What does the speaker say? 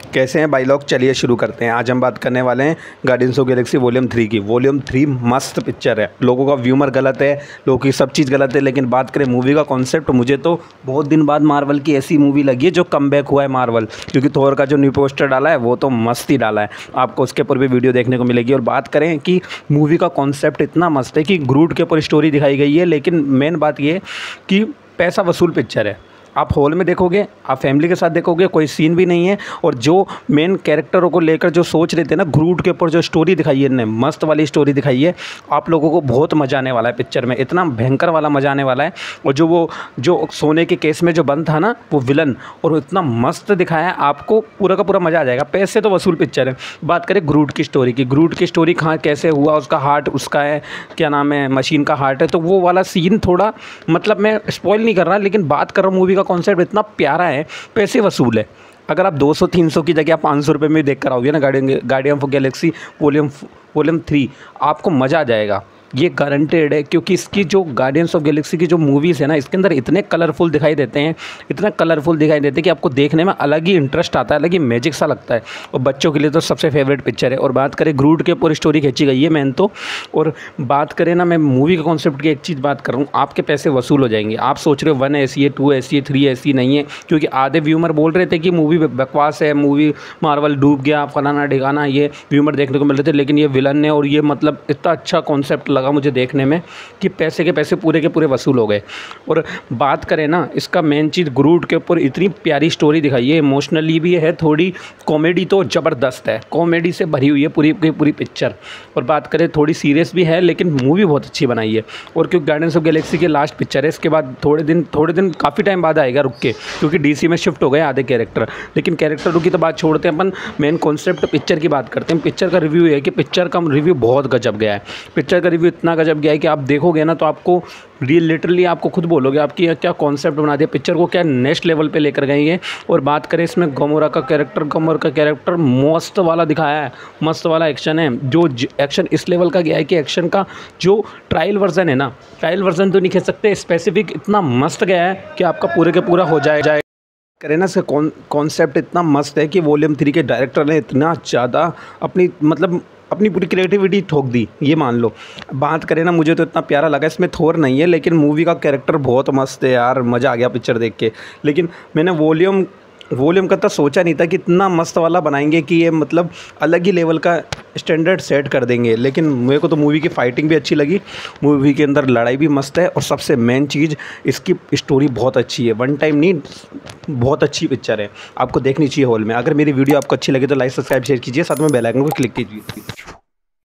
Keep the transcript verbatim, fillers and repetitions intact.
कैसे हैं भाई लोग, चलिए शुरू करते हैं। आज हम बात करने वाले हैं Guardians of Galaxy volume three की। वॉल्यूम थ्री मस्त पिक्चर है। लोगों का व्यूमर गलत है, लोगों की सब चीज़ गलत है, लेकिन बात करें मूवी का कॉन्सेप्ट, मुझे तो बहुत दिन बाद मार्वल की ऐसी मूवी लगी है जो कमबैक हुआ है मार्वल, क्योंकि थोर का जो न्यू पोस्टर डाला है वो तो मस्त ही डाला है। आपको उसके ऊपर भी वीडियो देखने को मिलेगी। और बात करें कि मूवी का कॉन्सेप्ट इतना मस्त है कि ग्रूट के ऊपर स्टोरी दिखाई गई है, लेकिन मेन बात ये कि पैसा वसूल पिक्चर है। आप हॉल में देखोगे, आप फैमिली के साथ देखोगे, कोई सीन भी नहीं है। और जो मेन कैरेक्टरों को लेकर जो सोच रहे थे ना, ग्रूट के ऊपर जो स्टोरी दिखाई है इन्होंने, मस्त वाली स्टोरी दिखाई है। आप लोगों को बहुत मज़ा आने वाला है पिक्चर में, इतना भयंकर वाला मज़ा आने वाला है। और जो वो जो सोने के केस में जो बंद था ना वो विलन, और इतना मस्त दिखाया है, आपको पूरा का पूरा मज़ा आ जाएगा। पैसे तो वसूल पिक्चर है। बात करें ग्रूट की स्टोरी की, ग्रूट की स्टोरी कहाँ कैसे हुआ, उसका हार्ट उसका है, क्या नाम है, मशीन का हार्ट है, तो वो वाला सीन थोड़ा, मतलब मैं स्पॉइल नहीं कर रहा, लेकिन बात कर रहा हूँ मूवी का कॉन्सेप्ट इतना प्यारा है, पैसे वसूल है। अगर आप दो सौ तीन सौ की जगह आप पाँच सौ रुपये में देख कर आओगे ना Guardian Guardian of Galaxy volume volume three, आपको मज़ा आ जाएगा, ये गारंटेड है। क्योंकि इसकी जो गार्डियंस ऑफ गैलेक्सी की जो मूवीज़ है ना, इसके अंदर इतने कलरफुल दिखाई देते हैं, इतना कलरफुल दिखाई देते हैं कि आपको देखने में अलग ही इंटरेस्ट आता है, अलग ही मैजिक सा लगता है। और बच्चों के लिए तो सबसे फेवरेट पिक्चर है। और बात करें ग्रूट के ऊपर स्टोरी खींची गई है मेन तो। और बात करें ना, मैं मूवी के कॉन्सेप्ट की एक चीज़ बात कर रहा हूँ, आपके पैसे वसूल हो जाएंगे। आप सोच रहे हो वन ऐसी है, टू ऐसी है, थ्री ऐसी नहीं है, क्योंकि आधे व्यूमर बोल रहे थे कि मूवी बकवास है, मूवी मार्वल डूब गया, फलाना ढिकाना, ये व्यूमर देखने को मिल रहे थे। लेकिन ये विलन ने, और ये मतलब इतना अच्छा कॉन्सेप्ट लगा मुझे देखने में कि पैसे के पैसे पूरे के पूरे वसूल हो गए। और बात करें ना, इसका मेन चीज़ ग्रूट के ऊपर इतनी प्यारी स्टोरी दिखाई है, इमोशनली भी है, थोड़ी कॉमेडी तो ज़बरदस्त है, कॉमेडी से भरी हुई है पूरी की पूरी पिक्चर। और बात करें थोड़ी सीरियस भी है, लेकिन मूवी बहुत अच्छी बनाई है। और क्योंकि गार्डियंस ऑफ गैलेक्सी की लास्ट पिक्चर है, इसके बाद थोड़े दिन थोड़े दिन काफ़ी टाइम बाद आएगा रुक के, क्योंकि डीसी में शिफ्ट हो गए आधे कैरेक्टर। लेकिन कैरेक्टरों की तो बात छोड़ते हैं, अपन मेन कॉन्सेप्ट पिक्चर की बात करते हैं। पिक्चर का रिव्यू है कि पिक्चर का रिव्यू बहुत गजब गया है। पिक्चर का रिव्यू इतना गजब गया है कि आप देखोगे ना तो आपको रियल लिटरली आपको खुद बोलोगे आपकी क्या कॉन्सेप्ट बना दिया, पिक्चर को क्या नेक्स्ट लेवल पे लेकर गए हैं। और बात करें इसमें गमोरा का कैरेक्टर, गमोरा का कैरेक्टर मस्त वाला दिखाया है, मस्त वाला एक्शन है। जो एक्शन इस लेवल का गया है कि एक्शन का जो ट्रायल वर्जन है ना, ट्रायल वर्जन तो नहीं कह सकते, स्पेसिफिक इतना मस्त गया है कि आपका पूरे के पूरा हो जाए जाए करें ना। इसका कॉन्सेप्ट इतना मस्त है कि वॉल्यूम थ्री के डायरेक्टर ने इतना ज़्यादा अपनी मतलब अपनी पूरी क्रिएटिविटी ठोक दी, ये मान लो। बात करें ना, मुझे तो इतना प्यारा लगा, इसमें थोर नहीं है, लेकिन मूवी का कैरेक्टर बहुत मस्त है यार, मज़ा आ गया पिक्चर देख के। लेकिन मैंने वॉल्यूम वॉल्यूम का तो सोचा नहीं था कि इतना मस्त वाला बनाएंगे कि ये मतलब अलग ही लेवल का स्टैंडर्ड सेट कर देंगे। लेकिन मेरे को तो मूवी की फ़ाइटिंग भी अच्छी लगी, मूवी के अंदर लड़ाई भी मस्त है, और सबसे मेन चीज़ इसकी स्टोरी बहुत अच्छी है। वन टाइम नहीं, बहुत अच्छी पिक्चर है, आपको देखनी चाहिए हॉल में। अगर मेरी वीडियो आपको अच्छी लगी तो लाइक सब्सक्राइब शेयर कीजिए, साथ में बेल आइकन को क्लिक कीजिए।